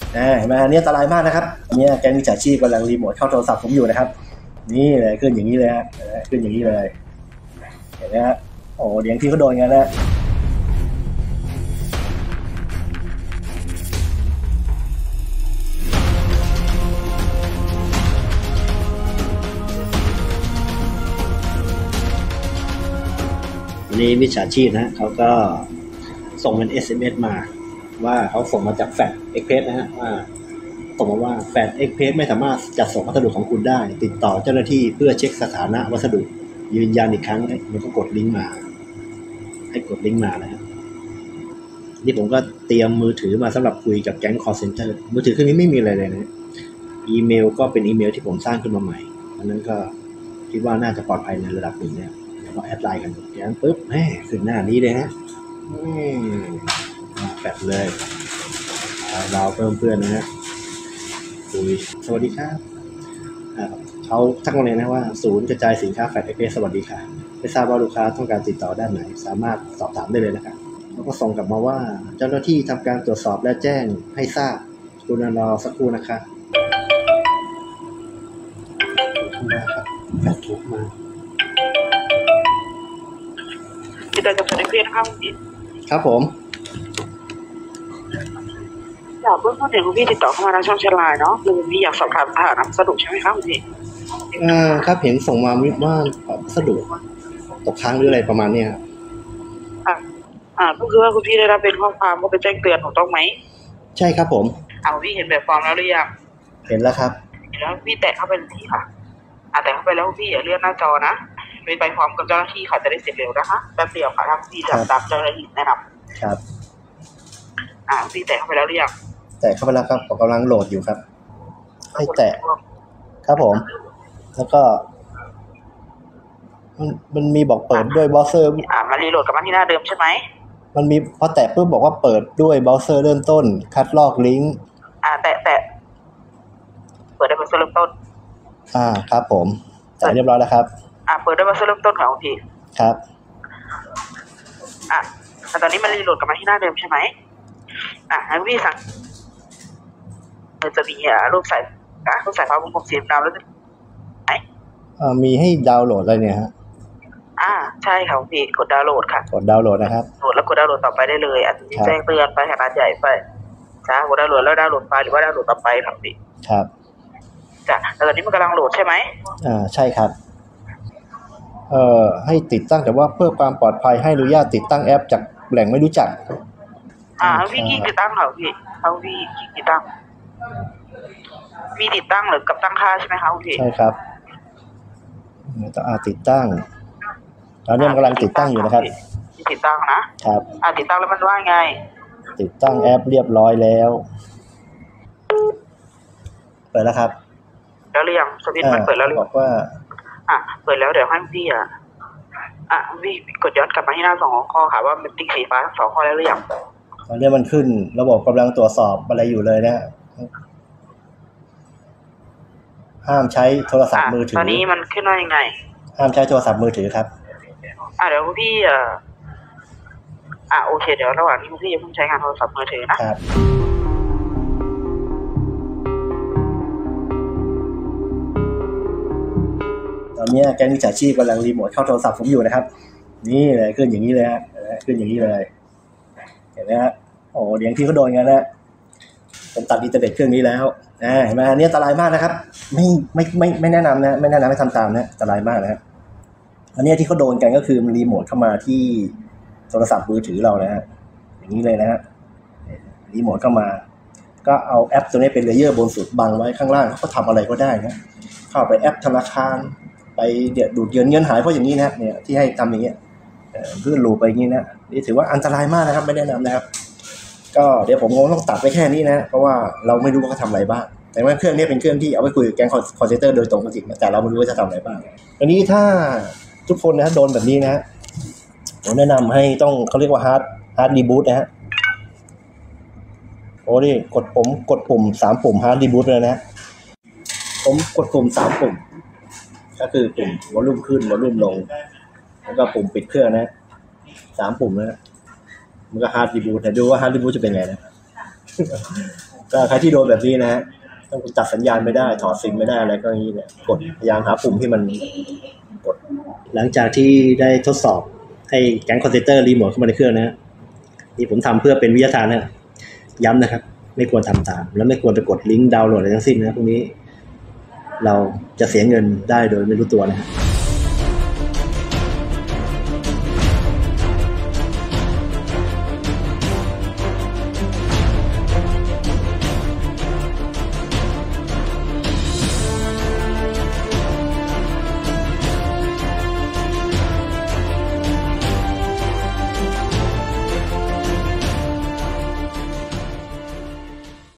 เห็นไหมอันนี้อันตรายมากนะครับเนี่ยแก๊งมิจฉาชีพกำลังรีโมทเข้าโทรศัพท์ผมอยู่นะครับนี่เลยขึ้นอย่างนี้เลยฮะขึ้นอย่างนี้เลยเห็นไหมฮะโอ้เดี๋ยวที่เขาโดนกันนะนี่มิจฉาชีพนะเขาก็ส่งเป็น SMS มาว่าเขาส่งมาจากแฟดเอ็กเพรสนะฮะว่าส่งมาว่าแฟดเอ็กเพรสไม่สามารถจัดส่งวัสดุของคุณได้ติดต่อเจ้าหน้าที่เพื่อเช็คสถานะวัสดุยืนยันอีกครั้งมันก็กดลิงก์มาให้กดลิงก์มานะฮะนี่ผมก็เตรียมมือถือมาสำหรับคุยกับแก๊ง call center มือถือเครื่องนี้ไม่มีอะไรเลยนะอีเมลก็เป็นอีเมลที่ผมสร้างขึ้นมาใหม่อันนั้นก็คิดว่าน่าจะปลอดภัยในระดับหนึ่งเนี่ยก็แอดไลน์กันอย่างนั้นปุ๊บแหมขึ้นหน้านี้เลยฮะแฟดเลยเราเพิ่มเพื่อนนะฮะคุยสวัสดีครับเขาทักมาเลยนะว่าศูนย์กระจายสินค้าแฟดเอเพสวัสดีค่ะไม่ทราบว่าลูกค้าต้องการติดต่อด้านไหนสามารถสอบถามได้เลยนะครับเขาก็ส่งกลับมาว่าเจ้าหน้าที่ทำการตรวจสอบและแจ้งให้ทราบกรุณารอสักครู่นะคะแฟดถูกมาติดต่อจากแฟดเอเพนะครับครับผมเบื้องต้นเนี่ยคุณพี่ติดต่อเข้ามาทางช่องแชทไลน์เนาะคือพี่อยากสอบถามสถานะวัสดุใช่ไหมครับคุณพี่ครับเห็นส่งมาว่าวัสดุตกค้างหรืออะไรประมาณนี้ครับก็คือว่าคุณพี่ได้รับเป็นข้อความก็เป็นแจ้งเตือนถูกต้องไหมใช่ครับผมพี่เห็นแบบฟอร์มแล้วหรือยังเห็นแล้วครับแล้วพี่แตะเข้าไปที่ค่ะแตะเข้าไปแล้วพี่อย่าเลื่อนหน้าจอนะไปพร้อมกับเจ้าหน้าที่ค่ะจะได้เสร็จเร็วนะคะแป๊บเดียวค่ะทำพี่จะตามเจ้าหน้าที่แนะนำครับพี่แตะเข้าไปแล้วหรือยังแตะเข้าไปแล้วครับผมกำลังโหลดอยู่ครับให้แตะครับผมแล้วก็มันมีบอกเปิดด้วยเบราว์เซอร์มันรีโหลดกลับมาที่หน้าเดิมใช่ไหมมันมีพอแตะปุ๊บบอกว่าเปิดด้วยเบราว์เซอร์เริ่มต้นคัดลอกลิงก์แตะเปิดได้เบราว์เซอร์เริ่มต้นครับผมแตะเรียบร้อยแล้วครับเปิดได้เบราว์เซอร์เริ่มต้นของพี่ครับตอนนี้มันรีโหลดกลับมาที่หน้าเดิมใช่ไหมให้พี่สั่งจะมีรูปใส่ฟ้าวงกลมสีดำแล้วไหนมีให้ดาวน์โหลดอะไรเนี่ยฮะใช่ครับพี่กดดาวน์โหลดค่ะกดดาวน์โหลดนะครับโหลดแล้วกดดาวน์โหลดต่อไปได้เลยอาจจะมีแจ้งเตือนไปขนาดใหญ่ไปกดดาวน์โหลดแล้วดาวน์โหลดไปหรือว่าดาวน์โหลดต่อไปครับพี่ครับตอนนี้มันกำลังโหลดใช่ไหมใช่ครับให้ติดตั้งแต่ว่าเพื่อความปลอดภัยให้อนุญาตติดตั้งแอปจากแหล่งไม่รู้จักพี่กิ๊กติดตั้งเหรอพี่พี่กิ๊กติดตั้งมีติดตั้งหรือกับตั้งค่าใช่ไหมคะพี่ใช่ครับต้องติดตั้งตอนนี้มันกำลังติดตั้งอยู่นะครับติดตั้งนะครับติดตั้งแล้วมันว่าไงติดตั้งแอปเรียบร้อยแล้วเปิดแล้วครับแล้วหรือยังสวิตช์มันเปิดแล้วหรือบอกว่าเปิดแล้วเดี๋ยวให้พี่พี่กดย้อนกลับมาที่หน้า2 ข้อค่ะว่ามันติ๊กสีฟ้า2 ข้อแล้วหรือยังตอนนี้มันขึ้นระบบกำลังตรวจสอบอะไรอยู่เลยนะห้ามใช้โทรศัพท์มือถือตอนนี้มันขึ้นว่ายังไงห้ามใช้โทรศัพท์มือถือครับเดี๋ยวพี่โอเคเดี๋ยวระหว่างนี้พี่จะเพิ่งใช้งานโทรศัพท์มือถือนะครับตอนนี้แก๊งมิจฉาชีพกำลังรีโมทเข้าโทรศัพท์ผมอยู่นะครับนี่เลยขึ้นอย่างนี้เลยฮะขึ้นอย่างนี้เลยเห็นไหมฮะโอ้เดี๋ยวที่เขาโดนกันนะผมตัดอินเทอร์เน็ตเครื่องนี้แล้วเห็นไหมอันนี้อันตรายมากนะครับไม่แนะนำนะไม่แนะนำให้ทำตามนะอันตรายมากนะครับอันนี้ที่เขาโดนกันก็คือมันรีโมทเข้ามาที่โทรศัพท์มือถือเรานะฮะอย่างนี้เลยนะฮะรีโมทเข้ามาก็เอาแอปตัวนี้เป็นเลเยอร์บนสุดบังไว้ข้างล่างเขาก็ทำอะไรก็ได้นะเข้าไปแอปธนาคารไปดูดเงินหายเพราะอย่างนี้นะเนี่ยที่ให้ทำอย่างเงี้ยเพื่อลูปไปอย่างนี้นะนี่ถือว่าอันตรายมากนะครับไม่แนะนำนะครับก็เดี๋ยวผมคงต้องตัดไปแค่นี้นะเพราะว่าเราไม่รู้ว่าเขาทำอะไรบ้างแต่ว่าเครื่องนี้เป็นเครื่องที่เอาไว้คุยกับแก๊งคอลเซ็นเตอร์โดยตรงจริงๆแต่เราไม่รู้ว่าจะทำอะไรบ้างอันนี้ถ้าทุกคนนะโดนแบบนี้นะผมแนะนำให้ต้องเขาเรียกว่าฮาร์ดรีบูตนะฮะโอ้นี่กดปุ่ม3 ปุ่มฮาร์ดรีบูตเลยนะผมกดปุ่ม3 ปุ่มก็คือปุ่มวอลลุ่มขึ้นวอลลุ่มลงแล้วก็ปุ่มปิดเครื่องนะ3 ปุ่มนะมันก็ฮาร์ดรีบูตแต่ดูว่าฮาร์ดรีบูตจะเป็นไงนะก็ใครที่โดนแบบนี้นะฮะต้องตัดสัญญาณไม่ได้ถอดซิมไม่ได้อะไรก็อย่างนี้เนี่ยกดพยายามหาปุ่มที่มันกดหลังจากที่ได้ทดสอบให้แก๊งคอนเซนเตอร์รีโมทเข้ามาในเครื่องนะฮะนี่ผมทำเพื่อเป็นวิทยาทานนะย้ำนะครับไม่ควรทำตามแล้วไม่ควรไปกดลิงก์ดาวน์โหลดอะไรทั้งสิ้นนะพวกนี้เราจะเสียเงินได้โดยไม่รู้ตัวนะ